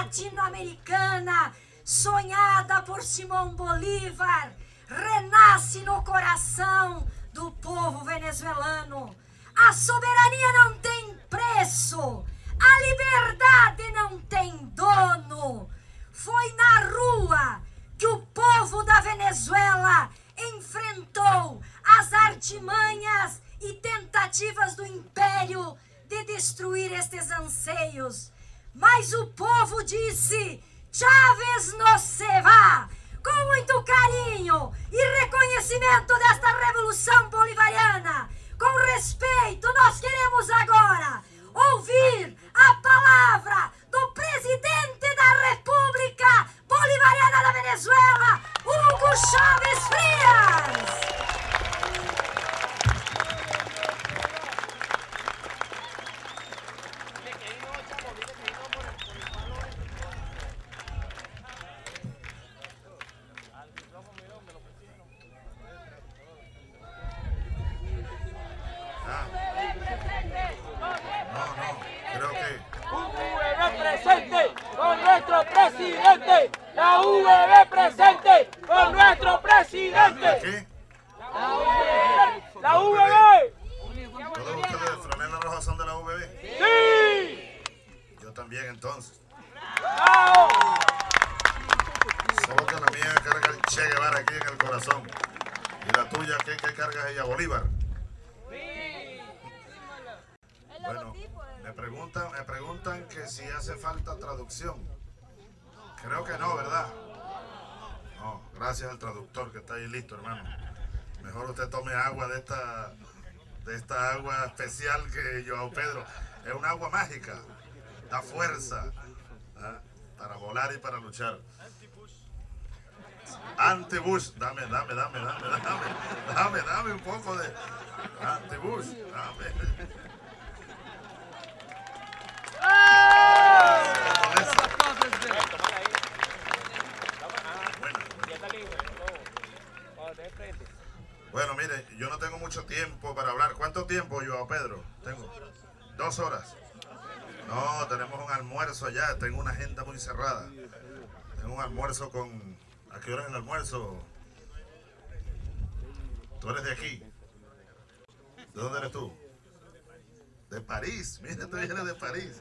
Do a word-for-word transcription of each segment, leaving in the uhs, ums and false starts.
latino-americana, sonhada por Simão Bolívar, renasce no coração do povo venezuelano. A soberania não tem preço, a liberdade não tem dono. Foi na rua que o povo da Venezuela enfrentou as artimanhas e tentativas do império de destruir estes anseios. Mas o povo disse: Chávez no se va. Com muito carinho e reconhecimento desta revolução bolivariana, com respeito, nós queremos agora ouvir a palavra do presidente da República Bolivariana da Venezuela, Hugo Chávez Frías. Presidente, la U V B presente con nuestro presidente. ¿Qué? La U V B. La U V B. ¿Todos ustedes de franela roja son de la U V B? Sí. Yo también entonces. ¡Bravo! Solo que la mía carga el Che Guevara aquí en el corazón. ¿Y la tuya qué, qué carga ella? Bolívar. Bueno, me preguntan, me preguntan que si hace falta traducción. Creo que no, ¿verdad? No, gracias al traductor que está ahí listo, hermano. Mejor usted tome agua de esta, de esta agua especial que Joao Pedro. Es un agua mágica, da fuerza, ¿eh? Para volar y para luchar. Anti-Bush, dame, dame, dame, dame, dame, dame, dame un poco de anti-Bush, dame. Bueno, mire, yo no tengo mucho tiempo para hablar. ¿Cuánto tiempo, Joao Pedro? Tengo dos horas. No, tenemos un almuerzo allá. Tengo una agenda muy cerrada. Tengo un almuerzo con... ¿A qué hora es el almuerzo? ¿Tú eres de aquí? ¿De dónde eres tú? De París. Mira, tú vienes de París.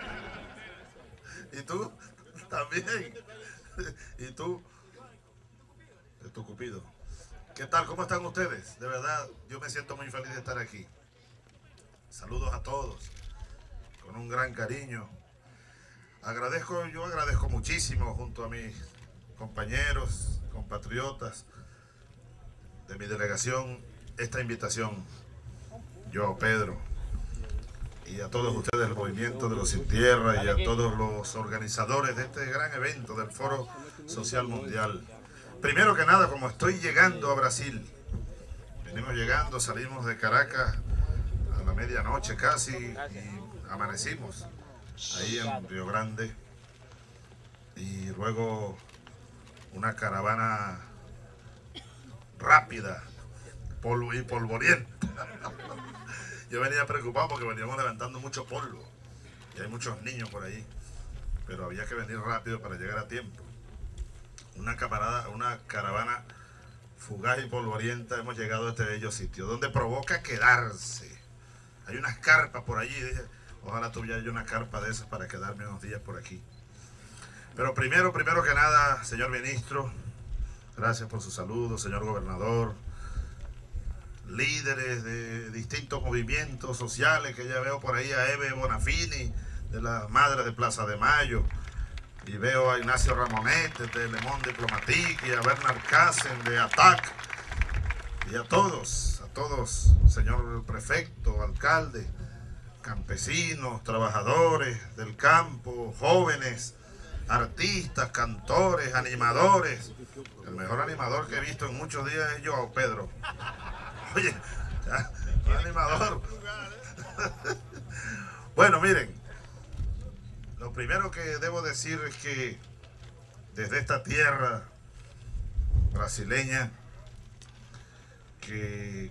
¿Y tú? También. ¿Y tú? De tu Cupido. ¿Qué tal? ¿Cómo están ustedes? De verdad, yo me siento muy feliz de estar aquí. Saludos a todos, con un gran cariño. Agradezco, yo agradezco muchísimo junto a mis compañeros, compatriotas de mi delegación, esta invitación. Yo, Pedro, y a todos ustedes del Movimiento de los Sin Tierra y a todos los organizadores de este gran evento del Foro Social Mundial. Primero que nada, como estoy llegando a Brasil, venimos llegando, salimos de Caracas a la medianoche casi y amanecimos ahí en Río Grande y luego una caravana rápida polvo y polvorienta. Yo venía preocupado porque veníamos levantando mucho polvo y hay muchos niños por ahí, pero había que venir rápido para llegar a tiempo. Una, camarada, una caravana fugaz y polvorienta, hemos llegado a este bello sitio, donde provoca quedarse. Hay unas carpas por allí, dije, ojalá tuviera yo una carpa de esas para quedarme unos días por aquí. Pero primero, primero que nada, señor ministro, gracias por su saludo, señor gobernador, líderes de distintos movimientos sociales, que ya veo por ahí a Eve Bonafini, de la Madre de Plaza de Mayo, y veo a Ignacio Ramonet de Le Monde Diplomatique y a Bernard Cassen de A T A C y a todos, a todos, señor prefecto, alcalde, campesinos, trabajadores del campo, jóvenes, artistas, cantores, animadores. El mejor animador que he visto en muchos días es Joao Pedro. Oye, ya, un animador. Bueno, miren. Lo primero que debo decir es que desde esta tierra brasileña, que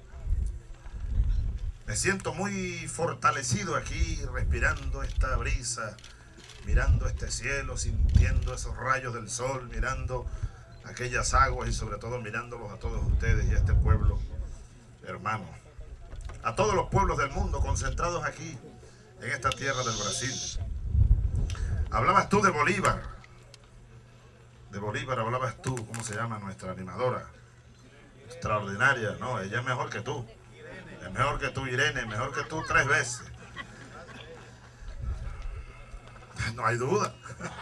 me siento muy fortalecido aquí, respirando esta brisa mirando este cielo, sintiendo esos rayos del sol, mirando aquellas aguas y sobre todo mirándolos a todos ustedes y a este pueblo hermano, a todos los pueblos del mundo concentrados aquí en esta tierra del Brasil. Hablabas tú de Bolívar, de Bolívar hablabas tú, ¿cómo se llama nuestra animadora? Extraordinaria, no, ella es mejor que tú, es mejor que tú, Irene, mejor que tú tres veces. No hay duda.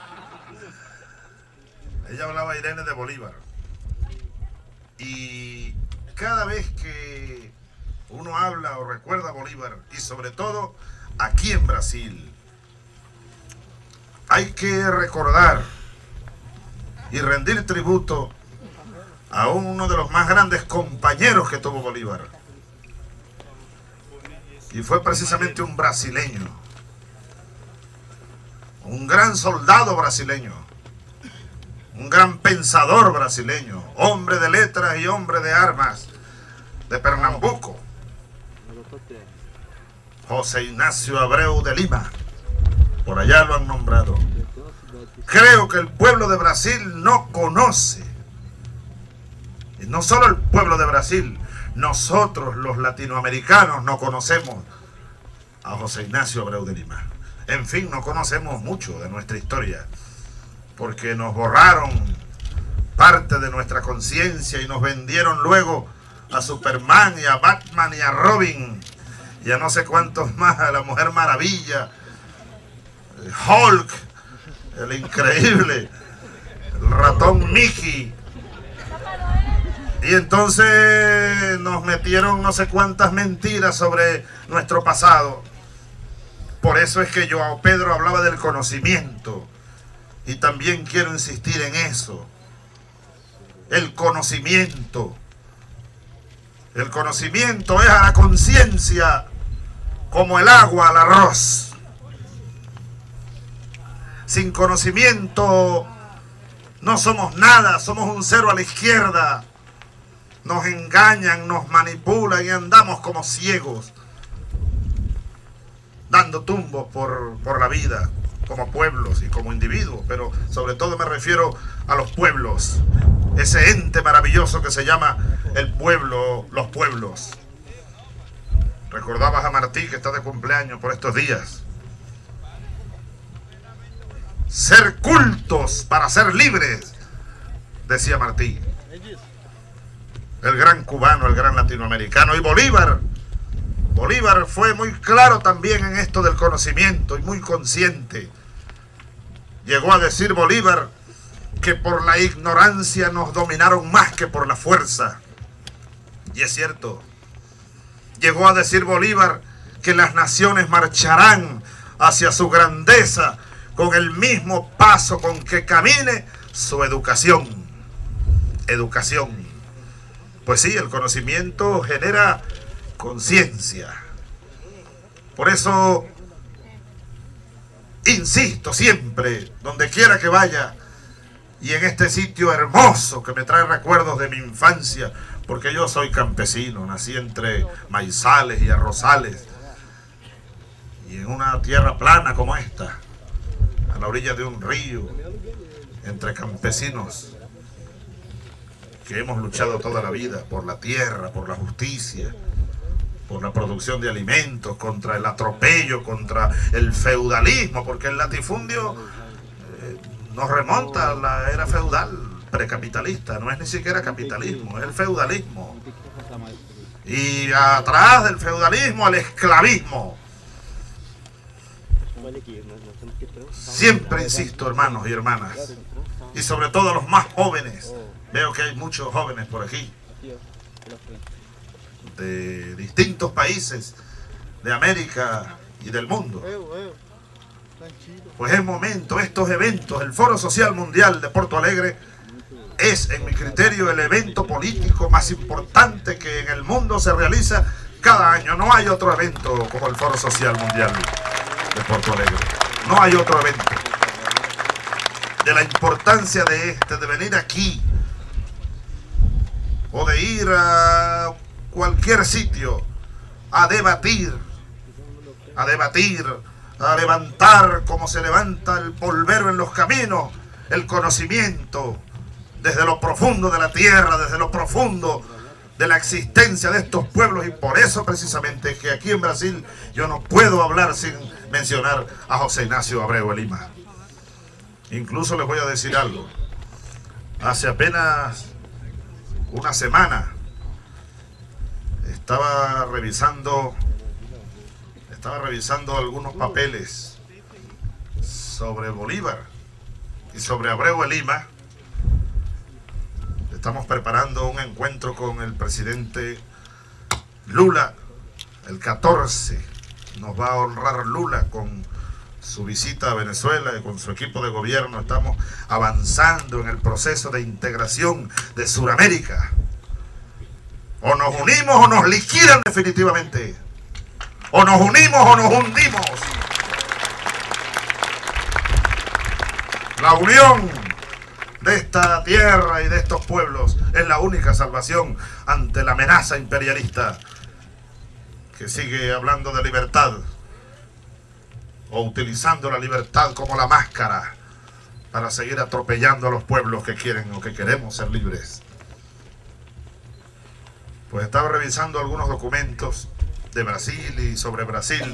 Ella hablaba, Irene, de Bolívar. Y cada vez que uno habla o recuerda a Bolívar, y sobre todo aquí en Brasil, hay que recordar y rendir tributo a uno de los más grandes compañeros que tuvo Bolívar. Y fue precisamente un brasileño, un gran soldado brasileño, un gran pensador brasileño, hombre de letras y hombre de armas de Pernambuco, José Ignacio Abreu de Lima, por allá lo han nombrado. Creo que el pueblo de Brasil no conoce, y no solo el pueblo de Brasil, nosotros los latinoamericanos no conocemos a José Ignacio Abreu de Lima. En fin, no conocemos mucho de nuestra historia, porque nos borraron parte de nuestra conciencia y nos vendieron luego a Superman y a Batman y a Robin y a no sé cuántos más, a la Mujer Maravilla, Hulk, el increíble, el ratón Mickey. Y entonces nos metieron no sé cuántas mentiras sobre nuestro pasado. Por eso es que João Pedro hablaba del conocimiento. Y también quiero insistir en eso. El conocimiento. El conocimiento es a la conciencia como el agua al arroz. Sin conocimiento no somos nada, somos un cero a la izquierda. Nos engañan, nos manipulan y andamos como ciegos, dando tumbos por, por la vida, como pueblos y como individuos, pero sobre todo me refiero a los pueblos, ese ente maravilloso que se llama el pueblo, los pueblos. Recordabas a Martí, que está de cumpleaños por estos días. Ser cultos para ser libres, decía Martí. El gran cubano, el gran latinoamericano. Y Bolívar, Bolívar fue muy claro también en esto del conocimiento y muy consciente. Llegó a decir Bolívar que por la ignorancia nos dominaron más que por la fuerza. Y es cierto. Llegó a decir Bolívar que las naciones marcharán hacia su grandeza con el mismo paso con que camine su educación. Educación. Pues sí, el conocimiento genera conciencia. Por eso insisto siempre, donde quiera que vaya, y en este sitio hermoso que me trae recuerdos de mi infancia, porque yo soy campesino, nací entre maizales y arrozales, y en una tierra plana como esta, a la orilla de un río, entre campesinos, que hemos luchado toda la vida por la tierra, por la justicia, por la producción de alimentos, contra el atropello, contra el feudalismo, porque el latifundio eh, nos remonta a la era feudal precapitalista, no es ni siquiera capitalismo, es el feudalismo. Y atrás del feudalismo, el esclavismo. Siempre insisto, hermanos y hermanas, y sobre todo los más jóvenes. Veo que hay muchos jóvenes por aquí, de distintos países de América y del mundo. Pues es momento, estos eventos, el Foro Social Mundial de Porto Alegre es, en mi criterio, el evento político más importante que en el mundo se realiza cada año. No hay otro evento como el Foro Social Mundial de Porto Alegre. No hay otro evento. De la importancia de este, de venir aquí, o de ir a cualquier sitio a debatir, a debatir, a levantar como se levanta el polvero en los caminos, el conocimiento desde lo profundo de la tierra, desde lo profundo de la existencia de estos pueblos. Y por eso precisamente que aquí en Brasil yo no puedo hablar sin mencionar a José Ignacio Abreu de Lima. Incluso les voy a decir algo. Hace apenas una semana estaba revisando estaba revisando algunos papeles sobre Bolívar y sobre Abreu de Lima. Estamos preparando un encuentro con el presidente Lula el catorce. Nos va a honrar Lula con su visita a Venezuela y con su equipo de gobierno. Estamos avanzando en el proceso de integración de Sudamérica. O nos unimos o nos liquidan definitivamente. O nos unimos o nos hundimos. La unión de esta tierra y de estos pueblos es la única salvación ante la amenaza imperialista que sigue hablando de libertad o utilizando la libertad como la máscara para seguir atropellando a los pueblos que quieren o que queremos ser libres. Pues estaba revisando algunos documentos de Brasil y sobre Brasil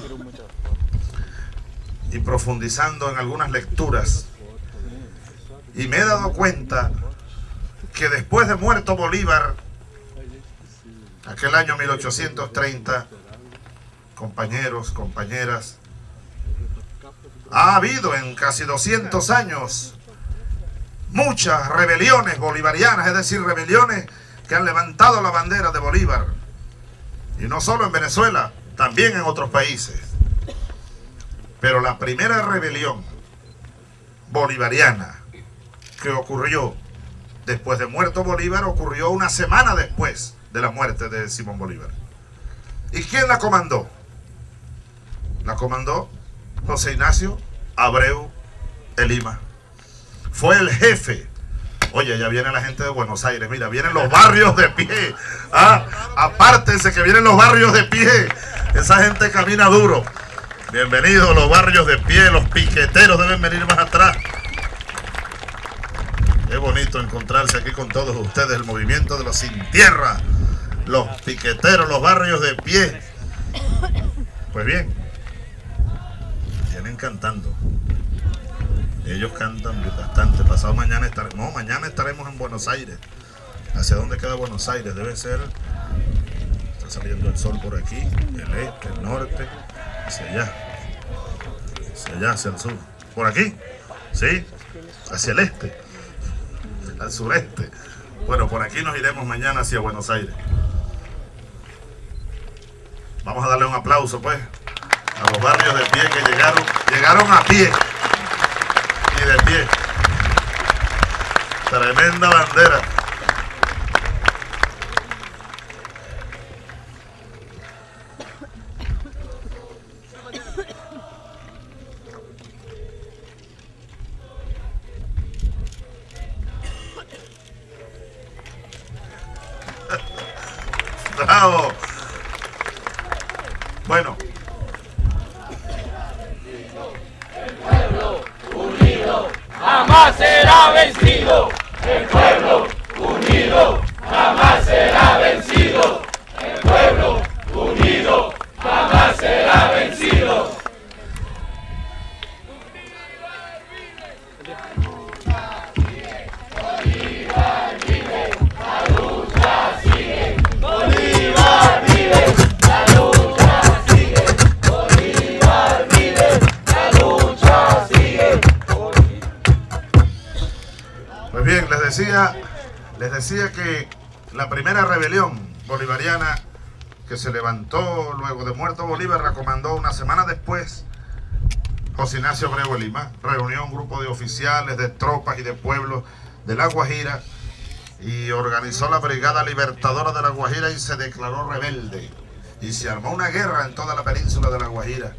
y profundizando en algunas lecturas, y me he dado cuenta que después de muerto Bolívar, aquel año mil ochocientos treinta, compañeros, compañeras, ha habido en casi doscientos años muchas rebeliones bolivarianas, es decir, rebeliones que han levantado la bandera de Bolívar. Y no solo en Venezuela, también en otros países. Pero la primera rebelión bolivariana que ocurrió después de muerto Bolívar ocurrió una semana después de la muerte de Simón Bolívar. ¿Y quién la comandó? La comandó José Ignacio Abreu de Lima. Fue el jefe. Oye, ya viene la gente de Buenos Aires. Mira, vienen los barrios de pie. ¿Ah? Apártense que vienen los barrios de pie. Esa gente camina duro. Bienvenidos los barrios de pie. Los piqueteros deben venir más atrás. Es bonito encontrarse aquí con todos ustedes. El movimiento de los sin tierra. Los piqueteros, los barrios de pie. Pues bien, vienen cantando. Ellos cantan bastante. Pasado mañana estaremos, no, mañana estaremos en Buenos Aires. ¿Hacia dónde queda Buenos Aires? Debe ser, está saliendo el sol por aquí, el este, el norte, hacia allá, hacia allá, hacia el sur. ¿Por aquí? ¿Sí? Hacia el este, al sureste. Bueno, por aquí nos iremos mañana hacia Buenos Aires. Vamos a darle un aplauso, pues, a los barrios de pie que llegaron, llegaron a pie. Y de pie. Tremenda bandera. Bravo. Bueno. Jamás será vencido, el pueblo unido jamás será vencido, el pueblo unido jamás será vencido. Bolívar vive, la lucha sigue. Bolívar vive, la lucha sigue. Bolívar vive, la lucha sigue. Pues bien, les decía, les decía que la primera rebelión bolivariana que se levantó luego de muerto Bolívar la comandó una semana después José Ignacio Abreu de Lima. Reunió un grupo de oficiales, de tropas y de pueblos de La Guajira y organizó la Brigada Libertadora de La Guajira y se declaró rebelde. Y se armó una guerra en toda la península de La Guajira.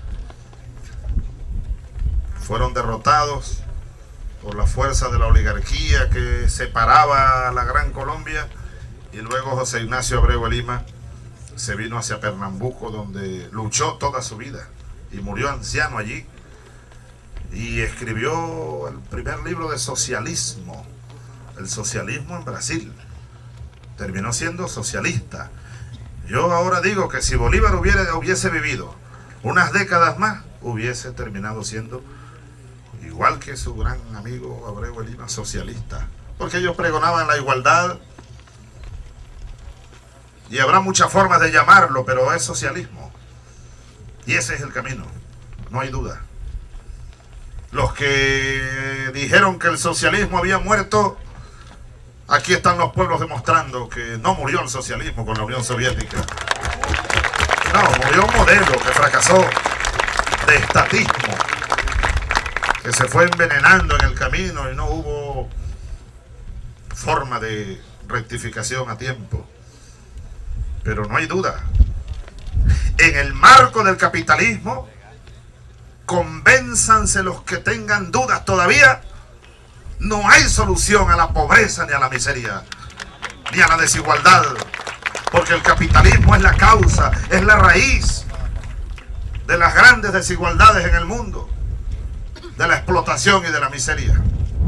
Fueron derrotados por la fuerza de la oligarquía que separaba a la Gran Colombia, y luego José Ignacio Abreu de Lima se vino hacia Pernambuco, donde luchó toda su vida y murió anciano allí. y escribió el primer libro de socialismo, el socialismo en Brasil. Terminó siendo socialista. Yo ahora digo que si Bolívar hubiera, hubiese vivido unas décadas más, hubiese terminado siendo, igual que su gran amigo Abreu de Lima, socialista. Porque ellos pregonaban la igualdad, y habrá muchas formas de llamarlo, pero es socialismo. Y ese es el camino, no hay duda. Los que dijeron que el socialismo había muerto, aquí están los pueblos demostrando que no murió el socialismo con la Unión Soviética. No, murió un modelo que fracasó de estatismo, que se fue envenenando en el camino y no hubo forma de rectificación a tiempo. Pero no hay duda, en el marco del capitalismo, convénzanse los que tengan dudas todavía, no hay solución a la pobreza ni a la miseria, ni a la desigualdad, porque el capitalismo es la causa, es la raíz de las grandes desigualdades en el mundo, de la explotación y de la miseria.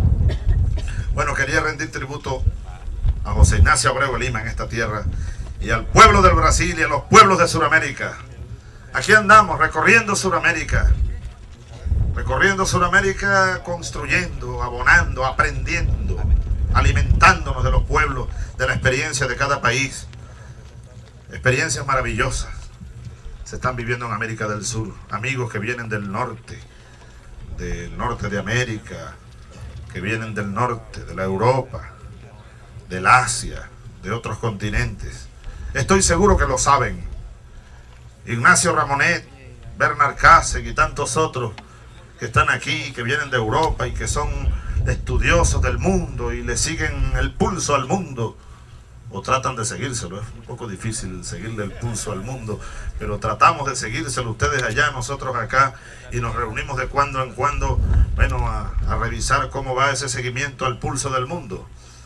Bueno, quería rendir tributo a José Ignacio Abreu de Lima en esta tierra, y al pueblo del Brasil y a los pueblos de Sudamérica. Aquí andamos recorriendo Sudamérica, recorriendo Sudamérica, construyendo, abonando, aprendiendo, alimentándonos de los pueblos, de la experiencia de cada país. Experiencias maravillosas se están viviendo en América del Sur. Amigos que vienen del norte, del norte de América, que vienen del norte, de la Europa, del Asia, de otros continentes. Estoy seguro que lo saben. Ignacio Ramonet, Bernard Kasek y tantos otros que están aquí, que vienen de Europa y que son estudiosos del mundo y le siguen el pulso al mundo, o tratan de seguírselo. Es un poco difícil seguirle el pulso al mundo, pero tratamos de seguírselo, ustedes allá, nosotros acá, y nos reunimos de cuando en cuando, bueno, a, a revisar cómo va ese seguimiento al pulso del mundo.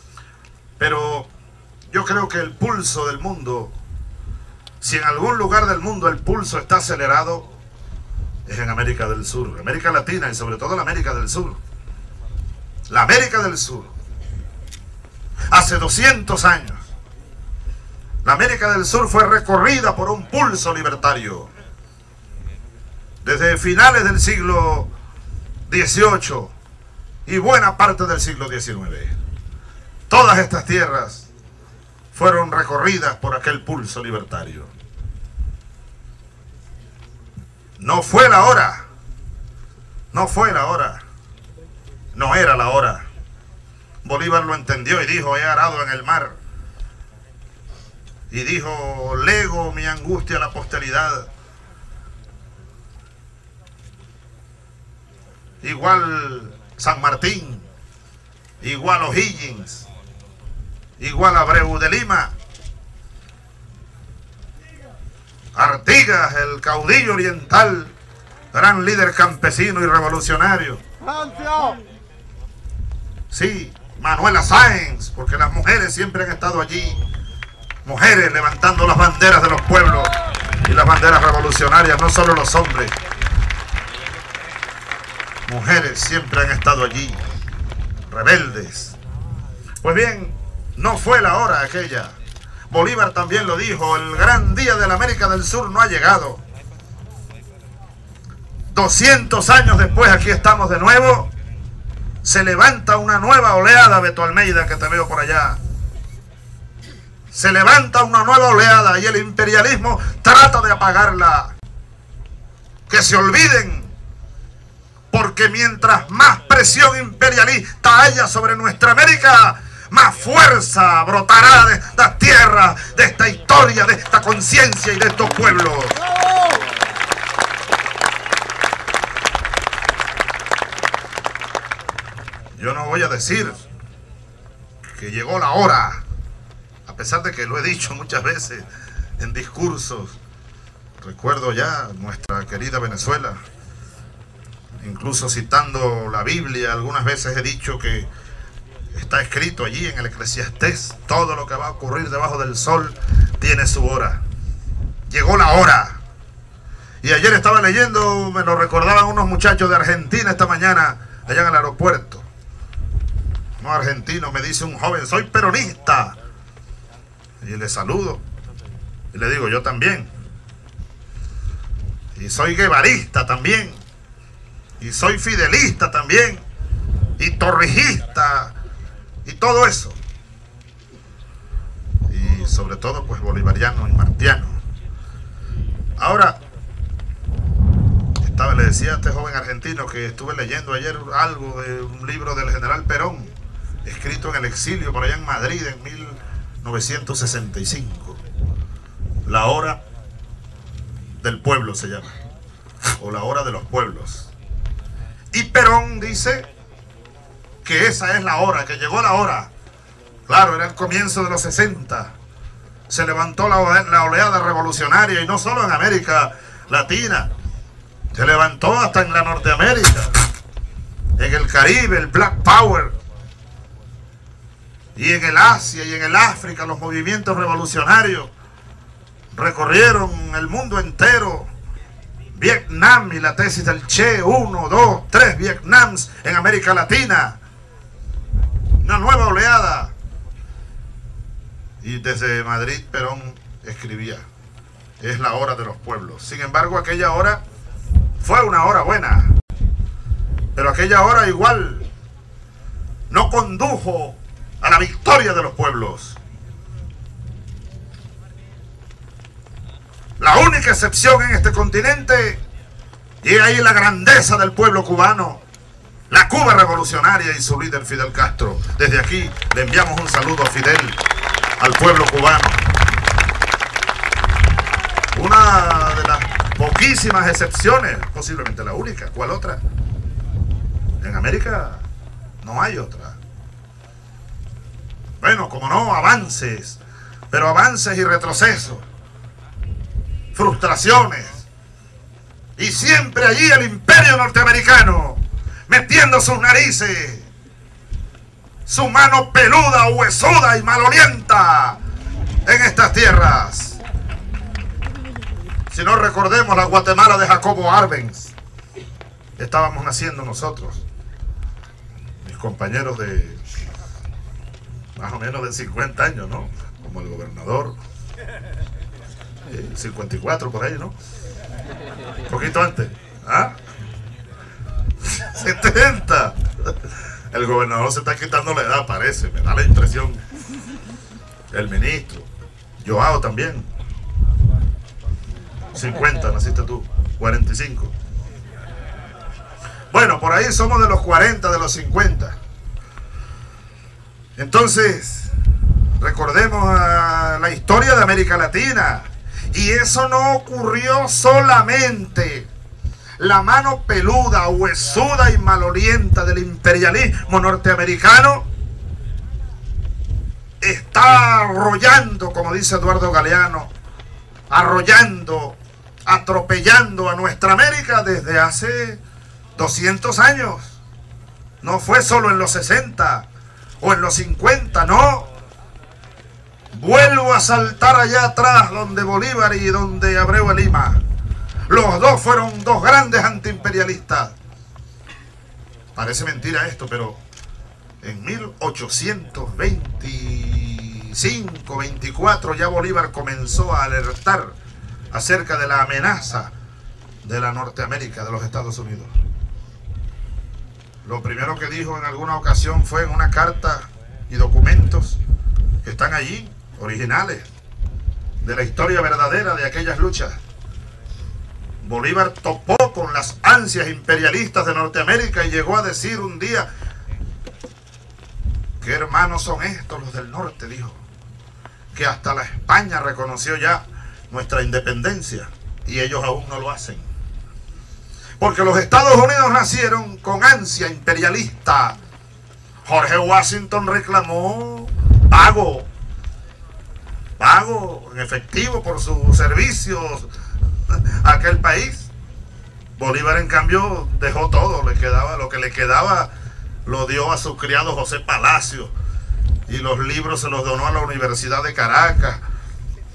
Pero yo creo que el pulso del mundo, si en algún lugar del mundo el pulso está acelerado, es en América del Sur, América Latina y sobre todo la América del Sur. La América del Sur. Hace doscientos años, la América del Sur fue recorrida por un pulso libertario. Desde finales del siglo dieciocho y buena parte del siglo diecinueve. Todas estas tierras fueron recorridas por aquel pulso libertario. No fue la hora, no fue la hora, no era la hora. Bolívar lo entendió y dijo: he arado en el mar. Y dijo: lego mi angustia a la posteridad. Igual San Martín, igual O'Higgins, igual Abreu de Lima, Artigas, el caudillo oriental, gran líder campesino y revolucionario. Sí, Manuela Sáenz, porque las mujeres siempre han estado allí. Mujeres levantando las banderas de los pueblos y las banderas revolucionarias, no solo los hombres. Mujeres siempre han estado allí, rebeldes. Pues bien, no fue la hora aquella. Bolívar también lo dijo: el gran día de la América del Sur no ha llegado. doscientos años después, aquí estamos de nuevo. Se levanta una nueva oleada, Beto Almeida, que te veo por allá. Se levanta una nueva oleada y el imperialismo trata de apagarla. Que se olviden, porque mientras más presión imperialista haya sobre nuestra América, más fuerza brotará de esta tierra, de esta historia, de esta conciencia y de estos pueblos. Yo no voy a decir que llegó la hora, a pesar de que lo he dicho muchas veces en discursos. Recuerdo ya nuestra querida Venezuela, incluso citando la Biblia, algunas veces he dicho que está escrito allí en el Eclesiastés: todo lo que va a ocurrir debajo del sol tiene su hora. Llegó la hora. Y ayer estaba leyendo, me lo recordaban unos muchachos de Argentina esta mañana, allá en el aeropuerto. No argentino, me dice un joven, soy peronista. Y le saludo. Y le digo, yo también. Y soy guevarista también. Y soy fidelista también. Y torrijista. Y todo eso. Y sobre todo, pues, bolivariano y martiano. Ahora, estaba, le decía a este joven argentino que estuve leyendo ayer algo de un libro del general Perón, escrito en el exilio por allá en Madrid en mil novecientos sesenta y cinco. La hora del pueblo se llama, o la hora de los pueblos. Y Perón dice que esa es la hora, que llegó la hora. Claro, era el comienzo de los sesenta. Se levantó la, la oleada revolucionaria, y no solo en América Latina, se levantó hasta en la Norteamérica, en el Caribe, el Black Power, y en el Asia y en el África los movimientos revolucionarios recorrieron el mundo entero. Vietnam y la tesis del Che, uno, dos, tres Vietnams en América Latina, una nueva oleada. Y desde Madrid Perón escribía, es la hora de los pueblos. Sin embargo, aquella hora fue una hora buena, pero aquella hora igual no condujo a la victoria de los pueblos. La única excepción en este continente, y ahí la grandeza del pueblo cubano, la Cuba revolucionaria y su líder Fidel Castro. Desde aquí le enviamos un saludo a Fidel, al pueblo cubano. Una de las poquísimas excepciones, posiblemente la única. ¿Cuál otra? En América no hay otra. Bueno, como no, avances, pero avances y retrocesos, frustraciones, y siempre allí el imperio norteamericano metiendo sus narices, su mano peluda, huesuda y malolienta en estas tierras. Si no, recordemos la Guatemala de Jacobo Arbenz. Estábamos naciendo nosotros, mis compañeros de más o menos de cincuenta años, ¿no? Como el gobernador, eh, cincuenta y cuatro por ahí, ¿no? Un poquito antes, ¿ah? setenta. El gobernador se está quitando la edad, parece, me da la impresión. El ministro, Joao también. cincuenta, naciste tú, cuarenta y cinco. Bueno, por ahí somos de los cuarenta, de los cincuenta. Entonces, recordemos a la historia de América Latina. Y eso no ocurrió solamente. La mano peluda, huesuda y malolienta del imperialismo norteamericano está arrollando, como dice Eduardo Galeano, arrollando, atropellando a nuestra América desde hace doscientos años. No fue solo en los sesenta o en los cincuenta, no. Vuelvo a saltar allá atrás donde Bolívar y donde Abreu de Lima. Los dos fueron dos grandes antiimperialistas. Parece mentira esto, pero en mil ochocientos veinticinco, veinticuatro ya Bolívar comenzó a alertar acerca de la amenaza de la Norteamérica, de los Estados Unidos. Lo primero que dijo en alguna ocasión fue en una carta y documentos que están allí, originales, de la historia verdadera de aquellas luchas. Bolívar topó con las ansias imperialistas de Norteamérica y llegó a decir un día: ¿qué hermanos son estos los del norte? Dijo, que hasta la España reconoció ya nuestra independencia y ellos aún no lo hacen. Porque los Estados Unidos nacieron con ansia imperialista. Jorge Washington reclamó pago, pago en efectivo por sus servicios a aquel país. Bolívar, en cambio, dejó todo, le quedaba, lo que le quedaba lo dio a su criado José Palacio, y los libros se los donó a la Universidad de Caracas,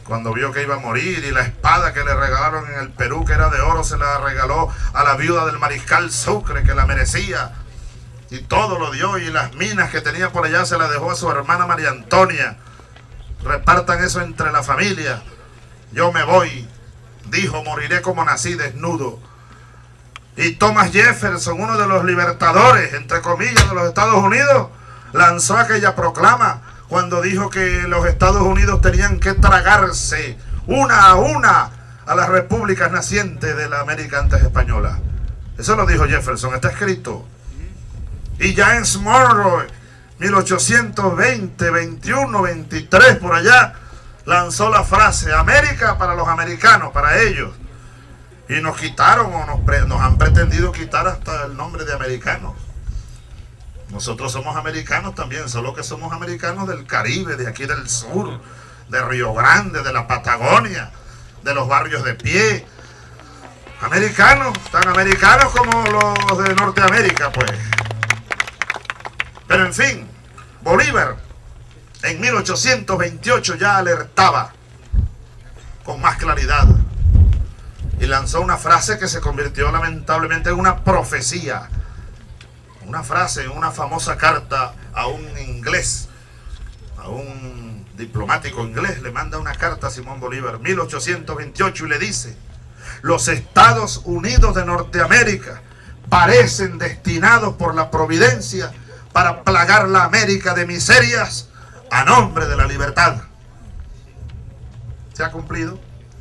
cuando vio que iba a morir, y la espada que le regalaron en el Perú, que era de oro, se la regaló a la viuda del mariscal Sucre, que la merecía, y todo lo dio, y las minas que tenía por allá se las dejó a su hermana María Antonia. Repartan eso entre la familia. Yo me voy, dijo, moriré como nací, desnudo. Y Thomas Jefferson, uno de los libertadores, entre comillas, de los Estados Unidos, lanzó aquella proclama cuando dijo que los Estados Unidos tenían que tragarse una a una a las repúblicas nacientes de la América antes española. Eso lo dijo Jefferson, está escrito. Y James Monroe, mil ochocientos veinte, veintiuno, veintitrés, por allá, lanzó la frase: América para los americanos, para ellos. Y nos quitaron, o nos, pre, nos han pretendido quitar hasta el nombre de americanos. Nosotros somos americanos también, solo que somos americanos del Caribe, de aquí del sur, de Río Grande, de la Patagonia, de los barrios de pie. Americanos, tan americanos como los de Norteamérica, pues. Pero en fin, Bolívar en mil ochocientos veintiocho ya alertaba con más claridad y lanzó una frase que se convirtió lamentablemente en una profecía. Una frase en una famosa carta a un inglés, a un diplomático inglés, le manda una carta a Simón Bolívar, mil ochocientos veintiocho, y le dice: los Estados Unidos de Norteamérica parecen destinados por la providencia para plagar la América de miserias a nombre de la libertad. ¿Se ha cumplido?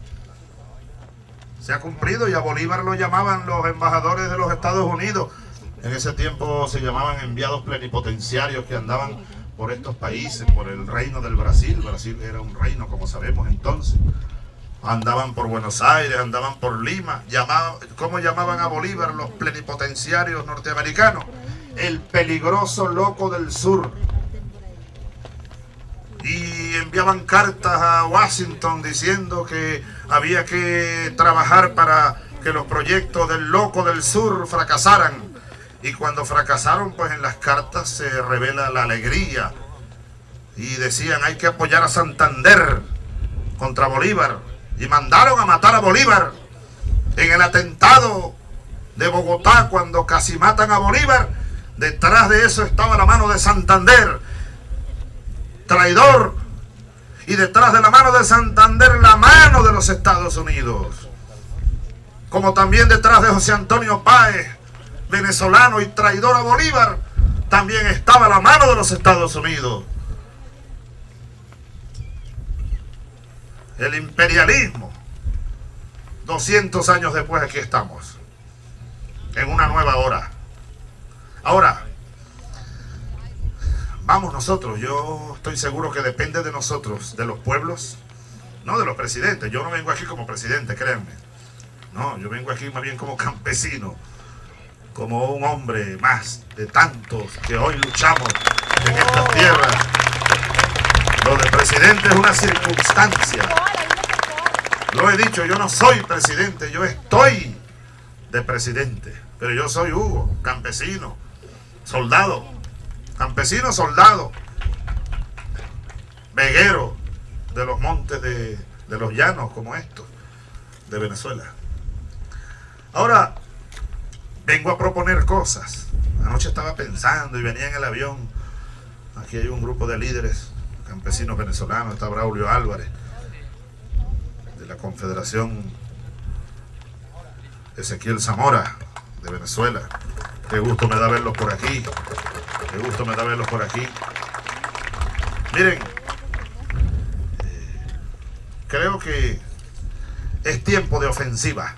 Se ha cumplido, y a Bolívar lo llamaban los embajadores de los Estados Unidos. En ese tiempo se llamaban enviados plenipotenciarios, que andaban por estos países, por el reino del Brasil. Brasil era un reino, como sabemos entonces. Andaban por Buenos Aires, andaban por Lima. Llamaban, ¿cómo llamaban a Bolívar los plenipotenciarios norteamericanos? El peligroso loco del sur. Y enviaban cartas a Washington diciendo que había que trabajar para que los proyectos del loco del sur fracasaran. Y cuando fracasaron, pues en las cartas se revela la alegría. Y decían: hay que apoyar a Santander contra Bolívar. Y mandaron a matar a Bolívar. En el atentado de Bogotá, cuando casi matan a Bolívar, detrás de eso estaba la mano de Santander, traidor. Y detrás de la mano de Santander, la mano de los Estados Unidos. Como también detrás de José Antonio Páez, venezolano y traidor a Bolívar, también estaba la mano de los Estados Unidos. El imperialismo. doscientos años después, aquí estamos, en una nueva hora. Ahora, vamos nosotros. Yo estoy seguro que depende de nosotros, de los pueblos, no de los presidentes. Yo no vengo aquí como presidente, créanme. No, yo vengo aquí más bien como campesino, como un hombre más de tantos que hoy luchamos en estas tierras. Lo de presidente es una circunstancia. Lo he dicho, yo no soy presidente, yo estoy de presidente. Pero yo soy Hugo, campesino, soldado, campesino, soldado, veguero de los montes de, de los llanos como estos, de Venezuela. Ahora, vengo a proponer cosas. Anoche estaba pensando y venía en el avión. Aquí hay un grupo de líderes campesinos venezolanos. Está Braulio Álvarez, de la Confederación Ezequiel Zamora, de Venezuela. Qué gusto me da verlos por aquí. Qué gusto me da verlos por aquí. Miren, eh, creo que es tiempo de ofensiva.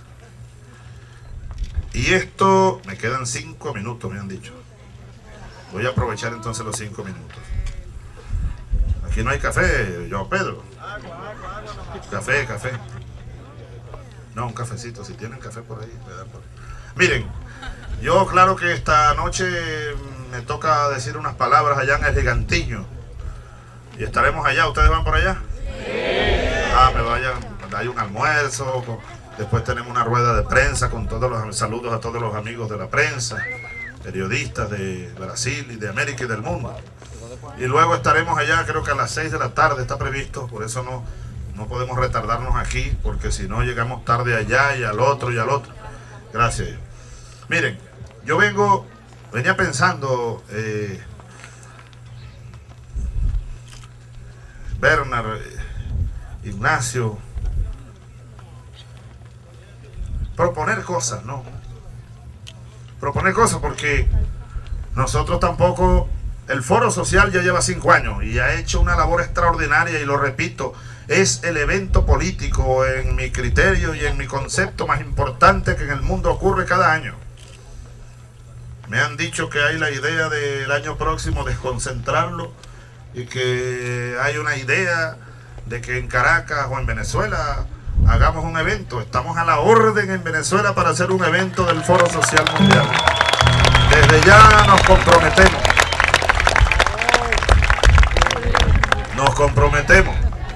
Y esto, me quedan cinco minutos, me han dicho. Voy a aprovechar entonces los cinco minutos. Aquí no hay café, yo, Pedro. Café, café. No, un cafecito, si tienen café por ahí, me dan por ahí. Miren, yo claro que esta noche me toca decir unas palabras allá en el Gigantiño. Y estaremos allá, ¿ustedes van por allá? Sí. Ah, me vayan, hay un almuerzo. Después tenemos una rueda de prensa con todos los saludos a todos los amigos de la prensa, periodistas de Brasil y de América y del mundo. Y luego estaremos allá, creo que a las seis de la tarde está previsto, por eso no, No podemos retardarnos aquí porque si no llegamos tarde allá y al otro y al otro. Gracias. Miren, yo vengo, venía pensando, eh, Bernard, Ignacio, proponer cosas, ¿no? Proponer cosas porque nosotros tampoco, el Foro Social ya lleva cinco años y ha hecho una labor extraordinaria y lo repito, es el evento político en mi criterio y en mi concepto más importante que en el mundo ocurre cada año. Me han dicho que hay la idea del año próximo desconcentrarlo y que hay una idea de que en Caracas o en Venezuela hagamos un evento. Estamos a la orden en Venezuela para hacer un evento del Foro Social Mundial. Desde ya nos comprometemos. Nos comprometemos.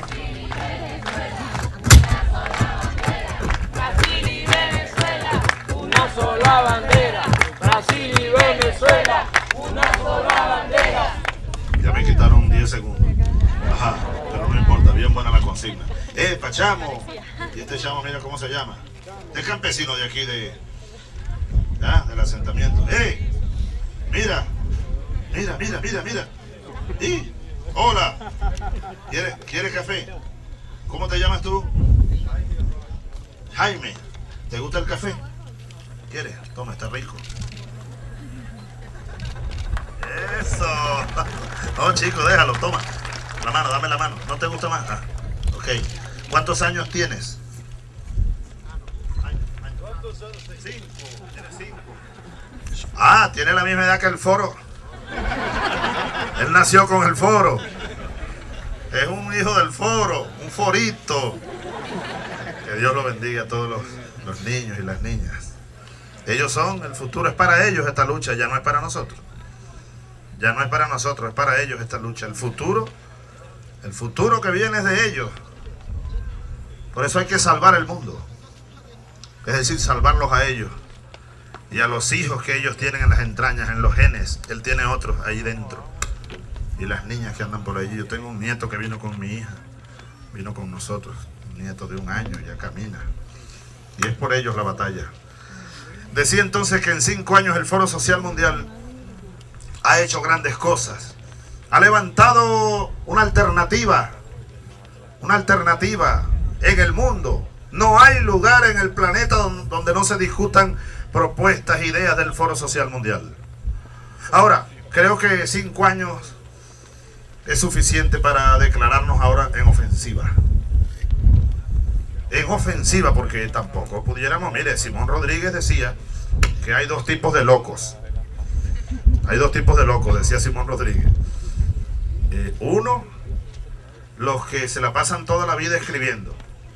Brasil y Venezuela, una sola bandera. Brasil y Venezuela, una sola bandera. Ya me quitaron diez segundos. Ajá, pero no importa, bien buena la consigna. Eh, Pachamo. Y este chamo, mira cómo se llama. Este campesino de aquí de... ¿Ah? Del asentamiento. ¡Eh! Mira. Mira, mira, mira, mira. Y... Hola. ¿Quieres, ¿Quieres café? ¿Cómo te llamas tú? Jaime. ¿Te gusta el café? ¿Quieres? Toma, está rico. Eso. No, chico, déjalo, toma. La mano, dame la mano. ¿No te gusta más? Ah, ok. ¿Cuántos años tienes? Cinco. Tienes cinco. Ah, tiene la misma edad que el Foro. Él nació con el Foro. Es un hijo del Foro, un forito. Que Dios lo bendiga a todos los, los niños y las niñas. Ellos son, el futuro es para ellos esta lucha, ya no es para nosotros. Ya no es para nosotros, es para ellos esta lucha. El futuro, el futuro que viene es de ellos. Por eso hay que salvar el mundo. Es decir, salvarlos a ellos. Y a los hijos que ellos tienen en las entrañas, en los genes. Él tiene otros ahí dentro. Y las niñas que andan por allí. Yo tengo un nieto que vino con mi hija. Vino con nosotros. Un nieto de un año, ya camina. Y es por ellos la batalla. Decía entonces que en cinco años el Foro Social Mundial ha hecho grandes cosas. Ha levantado una alternativa. Una alternativa en el mundo. No hay lugar en el planeta donde no se discutan propuestas, ideas del Foro Social Mundial. Ahora, creo que cinco años es suficiente para declararnos ahora en ofensiva. En ofensiva, porque tampoco pudiéramos, mire, Simón Rodríguez decía que hay dos tipos de locos. Hay dos tipos de locos, decía Simón Rodríguez. Eh, uno, los que se la pasan toda la vida escribiendo.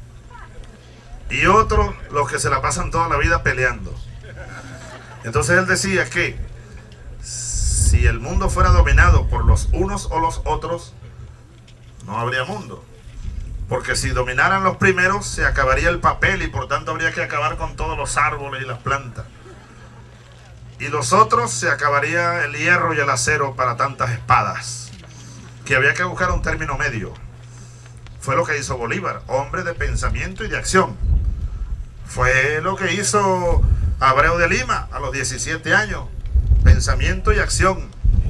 Y otro, los que se la pasan toda la vida peleando. Entonces él decía que si el mundo fuera dominado por los unos o los otros, no habría mundo. Porque si dominaran los primeros, se acabaría el papel y por tanto habría que acabar con todos los árboles y las plantas. Y los otros, se acabaría el hierro y el acero para tantas espadas. Que había que buscar un término medio. Fue lo que hizo Bolívar, hombre de pensamiento y de acción. Fue lo que hizo Abreu de Lima a los diecisiete años. Pensamiento y acción.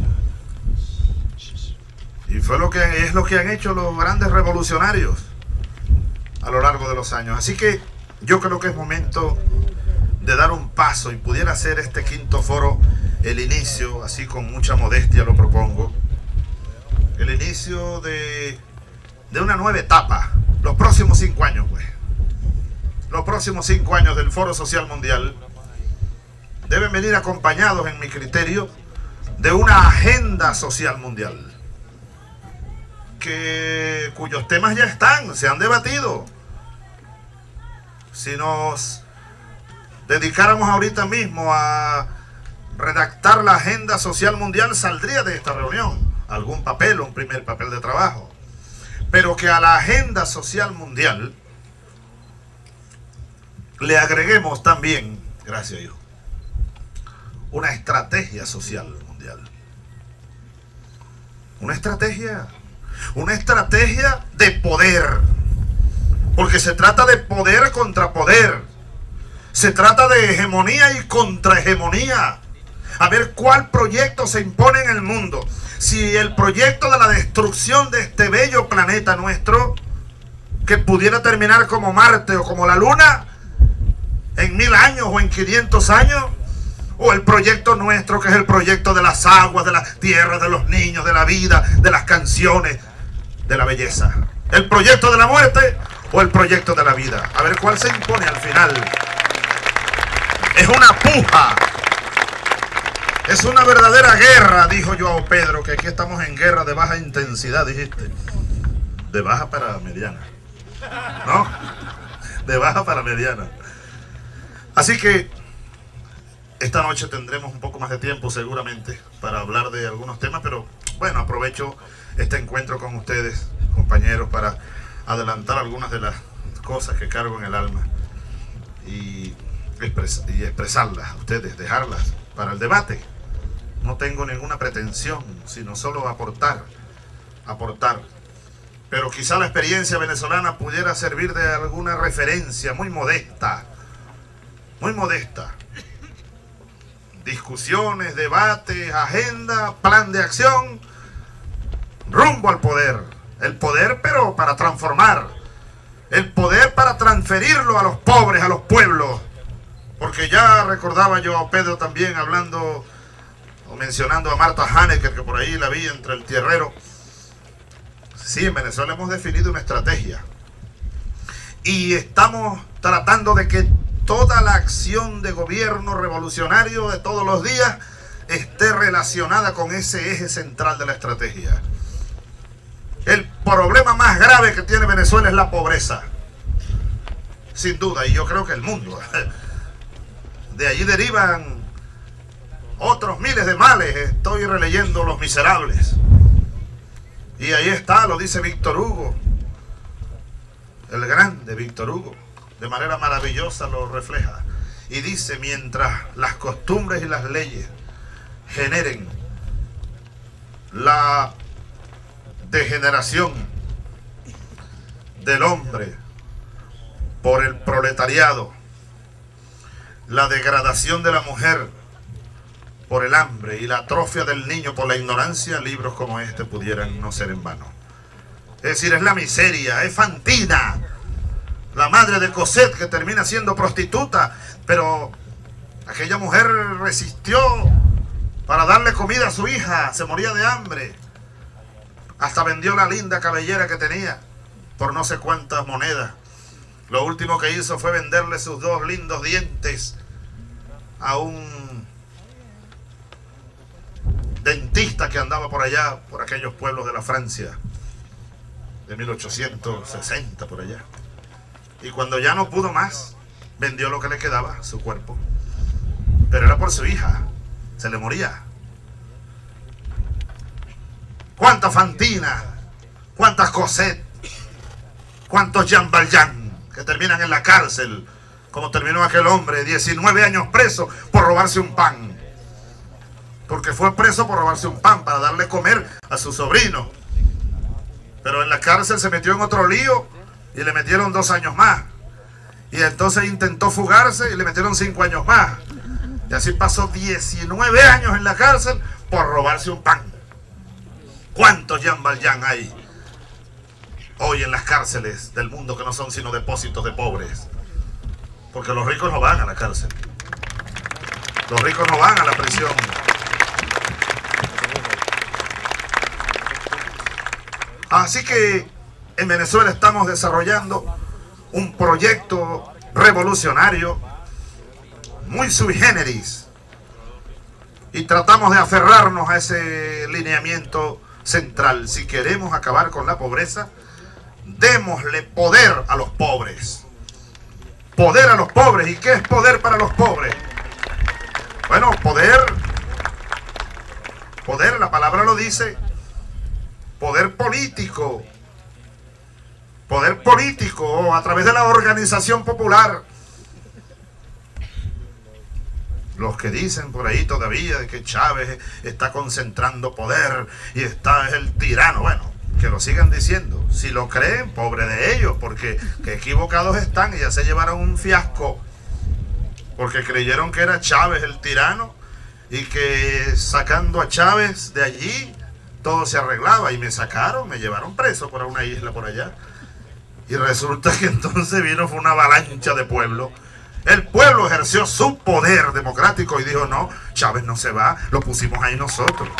Y fue lo que es lo que han hecho los grandes revolucionarios a lo largo de los años. Así que yo creo que es momento de dar un paso y pudiera ser este quinto foro el inicio, así con mucha modestia lo propongo, el inicio de, de una nueva etapa, los próximos cinco años, pues. Los próximos cinco años del Foro Social Mundial deben venir acompañados, en mi criterio, de una agenda social mundial. Que, cuyos temas ya están, se han debatido. Si nos dedicáramos ahorita mismo a redactar la agenda social mundial, saldría de esta reunión algún papel, un primer papel de trabajo. Pero que a la agenda social mundial le agreguemos también, gracias hijo, una estrategia social mundial. Una estrategia, una estrategia de poder, Porque se trata de poder contra poder. Se trata de hegemonía y contrahegemonía. A ver cuál proyecto se impone en el mundo. Si el proyecto de la destrucción de este bello planeta nuestro, que pudiera terminar como Marte o como la Luna, en mil años o en quinientos años, o el proyecto nuestro, que es el proyecto de las aguas, de la tierra, de los niños, de la vida, de las canciones, de la belleza. El proyecto de la muerte o el proyecto de la vida. A ver cuál se impone al final. Es una puja. Es una verdadera guerra, dijo Joao Pedro, que aquí estamos en guerra de baja intensidad, dijiste. De baja para mediana. ¿No? De baja para mediana. Así que esta noche tendremos un poco más de tiempo seguramente para hablar de algunos temas, pero bueno, aprovecho este encuentro con ustedes, compañeros, para adelantar algunas de las cosas que cargo en el alma y, expres y expresarlas a ustedes, dejarlas para el debate. No tengo ninguna pretensión, sino solo aportar, aportar. Pero quizá la experiencia venezolana pudiera servir de alguna referencia muy modesta, muy modesta. Discusiones, debates, agenda, plan de acción, rumbo al poder. El poder, pero para transformar. El poder para transferirlo a los pobres, a los pueblos. Porque ya recordaba yo a Pedro también hablando o mencionando a Marta Hanecker, que por ahí la vi entre el tierrero. Sí, en Venezuela hemos definido una estrategia. Y estamos tratando de que toda la acción de gobierno revolucionario de todos los días esté relacionada con ese eje central de la estrategia. El problema más grave que tiene Venezuela es la pobreza. Sin duda, y yo creo que el mundo. De allí derivan otros miles de males. Estoy releyendo Los Miserables. Y ahí está, lo dice Víctor Hugo. El grande Víctor Hugo. De manera maravillosa lo refleja. Y dice, mientras las costumbres y las leyes generen la degeneración del hombre por el proletariado, la degradación de la mujer por el hambre y la atrofia del niño por la ignorancia, libros como este pudieran no ser en vano. Es decir, es la miseria, es Fantina, la madre de Cosette, que termina siendo prostituta, pero aquella mujer resistió para darle comida a su hija, se moría de hambre, hasta vendió la linda cabellera que tenía por no sé cuántas monedas. Lo último que hizo fue venderle sus dos lindos dientes a un dentista que andaba por allá, por aquellos pueblos de la Francia de mil ochocientos sesenta, por allá. Y cuando ya no pudo más, vendió lo que le quedaba, su cuerpo. Pero era por su hija, se le moría. ¿Cuántas Fantina? ¿Cuántas Cosette? ¿Cuántos Jean Valjean que terminan en la cárcel? Como terminó aquel hombre, diecinueve años preso por robarse un pan. Porque fue preso por robarse un pan para darle comer a su sobrino. Pero en la cárcel se metió en otro lío y le metieron dos años más. Y entonces intentó fugarse y le metieron cinco años más. Y así pasó diecinueve años en la cárcel por robarse un pan. ¿Cuántos Jean Valjean hay hoy en las cárceles del mundo que no son sino depósitos de pobres? Porque los ricos no van a la cárcel. Los ricos no van a la prisión. Así que en Venezuela estamos desarrollando un proyecto revolucionario muy sui generis y tratamos de aferrarnos a ese lineamiento central. Si queremos acabar con la pobreza, démosle poder a los pobres. Poder a los pobres. ¿Y qué es poder para los pobres? Bueno, poder, poder, la palabra lo dice, poder político, poder político a través de la organización popular. Los que dicen por ahí todavía de que Chávez está concentrando poder y está es el tirano. Bueno, que lo sigan diciendo. Si lo creen, pobre de ellos, porque que equivocados están y ya se llevaron un fiasco, porque creyeron que era Chávez el tirano y que sacando a Chávez de allí todo se arreglaba, y me sacaron, me llevaron preso para una isla por allá, y resulta que entonces vino fue una avalancha de pueblo. El pueblo ejerció su poder democrático y dijo: no, Chávez no se va, lo pusimos ahí nosotros.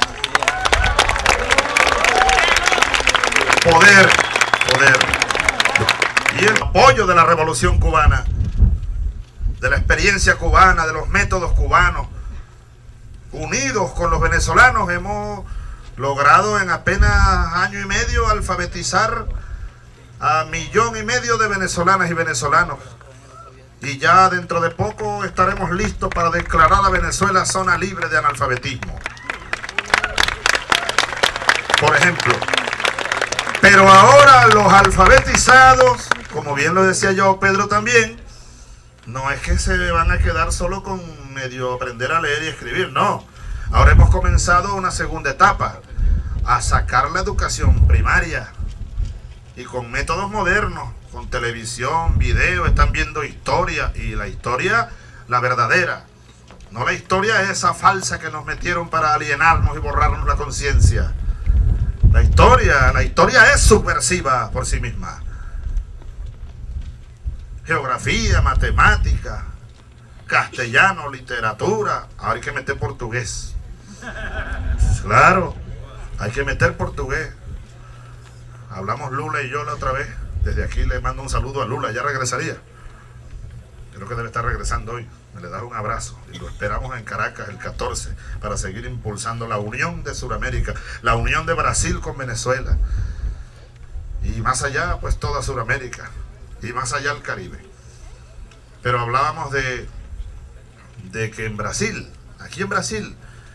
Poder, poder. Y el apoyo de la revolución cubana, de la experiencia cubana, de los métodos cubanos, unidos con los venezolanos, hemos logrado en apenas año y medio alfabetizar a millón y medio de venezolanas y venezolanos. Y ya dentro de poco estaremos listos para declarar a Venezuela zona libre de analfabetismo, por ejemplo. Pero ahora los alfabetizados, como bien lo decía yo Pedro también, no es que se van a quedar solo con medio aprender a leer y escribir, no. Ahora hemos comenzado una segunda etapa, a sacar la educación primaria, y con métodos modernos, con televisión, video, están viendo historia, y la historia, la verdadera, no la historia esa falsa que nos metieron para alienarnos y borrarnos la conciencia. La historia, la historia es subversiva por sí misma. Geografía, matemática, castellano, literatura. Ahora hay que meter portugués. Claro, hay que meter portugués. Hablamos Lula y yo la otra vez. Desde aquí le mando un saludo a Lula, ya regresaría. Creo que debe estar regresando hoy. Me le da un abrazo y lo esperamos en Caracas el catorce para seguir impulsando la unión de Sudamérica, la unión de Brasil con Venezuela, y más allá pues toda Sudamérica, y más allá el Caribe. Pero hablábamos de, de que en Brasil, aquí en Brasil,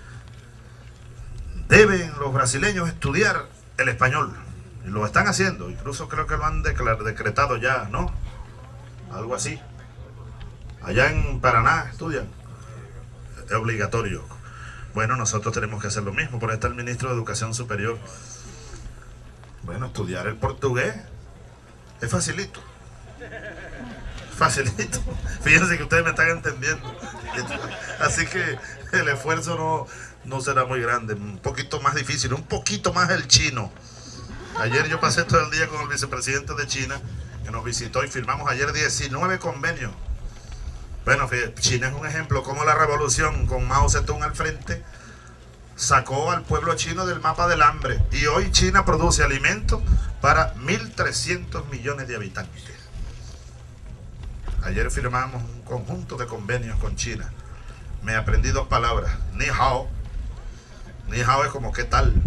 deben los brasileños estudiar el español, y lo están haciendo, incluso creo que lo han decretado ya, ¿no? Algo así. Allá en Paraná estudian, es obligatorio. Bueno, nosotros tenemos que hacer lo mismo, por ahí está el ministro de Educación Superior. Bueno, estudiar el portugués es facilito. Facilito. Fíjense que ustedes me están entendiendo. Así que el esfuerzo no, no será muy grande, un poquito más difícil, un poquito más el chino. Ayer yo pasé todo el día con el vicepresidente de China, que nos visitó, y firmamos ayer diecinueve convenios. Bueno, China es un ejemplo, como la revolución con Mao Zedong al frente sacó al pueblo chino del mapa del hambre, y hoy China produce alimentos para mil trescientos millones de habitantes. Ayer firmamos un conjunto de convenios con China. Me aprendí dos palabras: ni hao. Ni hao es como qué tal,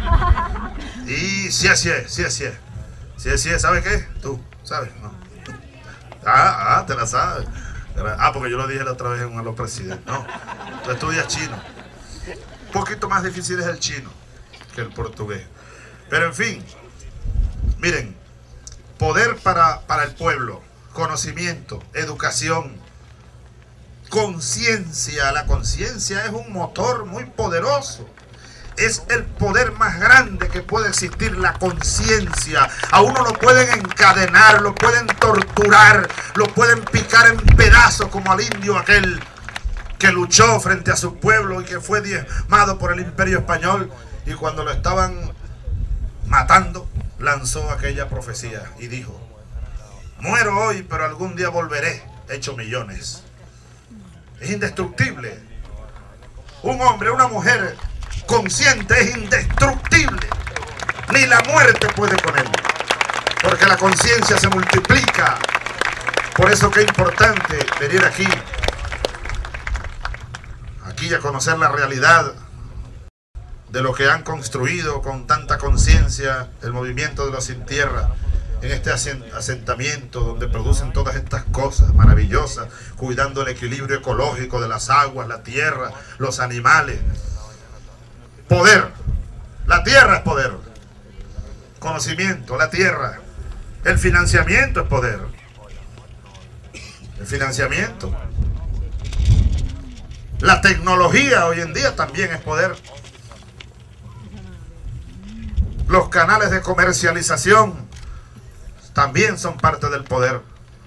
y sí, sí, sí, sí, sí, sí, ¿sabes qué? Tú, ¿sabes? No. Ah, ah, te la sabes. Ah, porque yo lo dije la otra vez en uno de los presidentes. No, tú estudias chino. Un poquito más difícil es el chino que el portugués. Pero en fin, miren, poder para, para el pueblo, conocimiento, educación, conciencia. La conciencia es un motor muy poderoso. Es el poder más grande que puede existir, la conciencia. A uno lo pueden encadenar, lo pueden torturar, lo pueden picar en pedazos, como al indio aquel que luchó frente a su pueblo y que fue diezmado por el Imperio Español, y cuando lo estaban matando lanzó aquella profecía y dijo: muero hoy, pero algún día volveré hecho millones. Es indestructible. Un hombre, una mujer consciente es indestructible. Ni la muerte puede con él, porque la conciencia se multiplica. Por eso que es importante venir aquí, aquí a conocer la realidad de lo que han construido con tanta conciencia el movimiento de los sin tierra, en este asentamiento donde producen todas estas cosas maravillosas, cuidando el equilibrio ecológico de las aguas, la tierra, los animales. Poder, la tierra es poder. Conocimiento, la tierra. El financiamiento es poder. El financiamiento. La tecnología hoy en día también es poder. Los canales de comercialización también son parte del poder.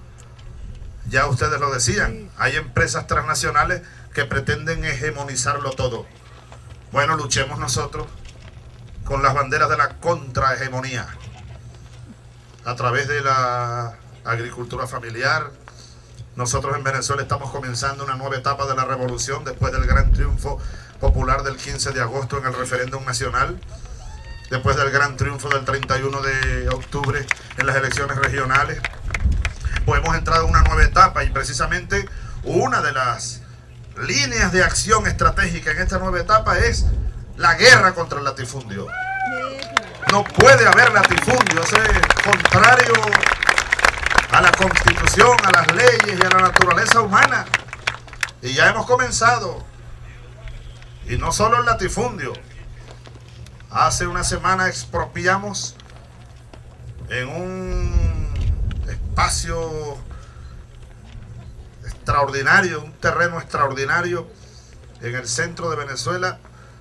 Ya ustedes lo decían, hay empresas transnacionales que pretenden hegemonizarlo todo. Bueno, luchemos nosotros con las banderas de la contrahegemonía a través de la agricultura familiar. Nosotros en Venezuela estamos comenzando una nueva etapa de la revolución después del gran triunfo popular del quince de agosto en el referéndum nacional, después del gran triunfo del treinta y uno de octubre en las elecciones regionales. Pues hemos entrado en una nueva etapa y precisamente una de las líneas de acción estratégica en esta nueva etapa es la guerra contra el latifundio. No puede haber latifundio, eso es contrario a la Constitución, a las leyes y a la naturaleza humana. Y ya hemos comenzado. Y no solo el latifundio. Hace una semana expropiamos en un espacio extraordinario, un terreno extraordinario en el centro de Venezuela,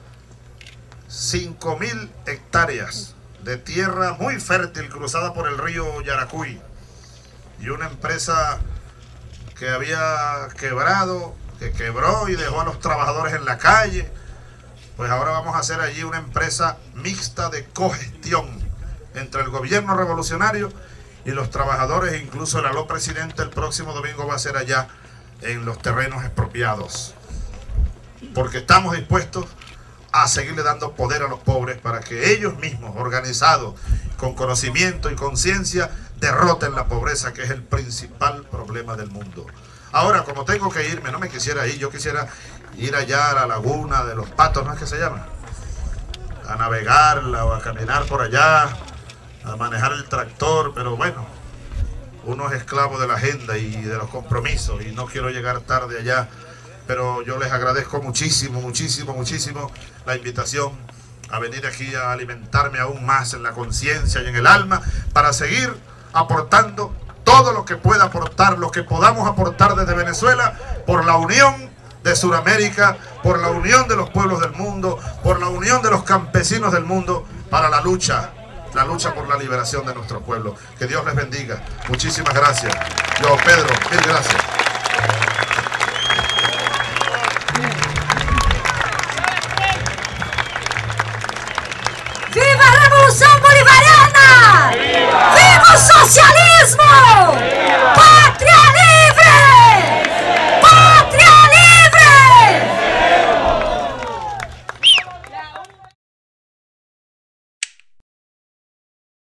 cinco mil hectáreas de tierra muy fértil cruzada por el río Yaracuy, y una empresa que había quebrado, que quebró y dejó a los trabajadores en la calle. Pues ahora vamos a hacer allí una empresa mixta de cogestión entre el gobierno revolucionario y los trabajadores, e incluso el aló presidente el próximo domingo va a ser allá en los terrenos expropiados, porque estamos dispuestos a seguirle dando poder a los pobres para que ellos mismos, organizados, con conocimiento y conciencia, derroten la pobreza, que es el principal problema del mundo. Ahora, como tengo que irme, no me quisiera ir, yo quisiera ir allá a la laguna de los Patos, ¿no es que se llama? A navegarla o a caminar por allá, a manejar el tractor, pero bueno, uno es esclavo de la agenda y de los compromisos y no quiero llegar tarde allá, pero yo les agradezco muchísimo, muchísimo, muchísimo la invitación a venir aquí a alimentarme aún más en la conciencia y en el alma para seguir aportando todo lo que pueda aportar, lo que podamos aportar desde Venezuela por la unión de Sudamérica, por la unión de los pueblos del mundo, por la unión de los campesinos del mundo para la lucha, la lucha por la liberación de nuestro pueblo. Que Dios les bendiga. Muchísimas gracias. Yo, Pedro, mil gracias. ¡Viva la Revolución Bolivariana! ¡Viva, ¡Viva el socialismo!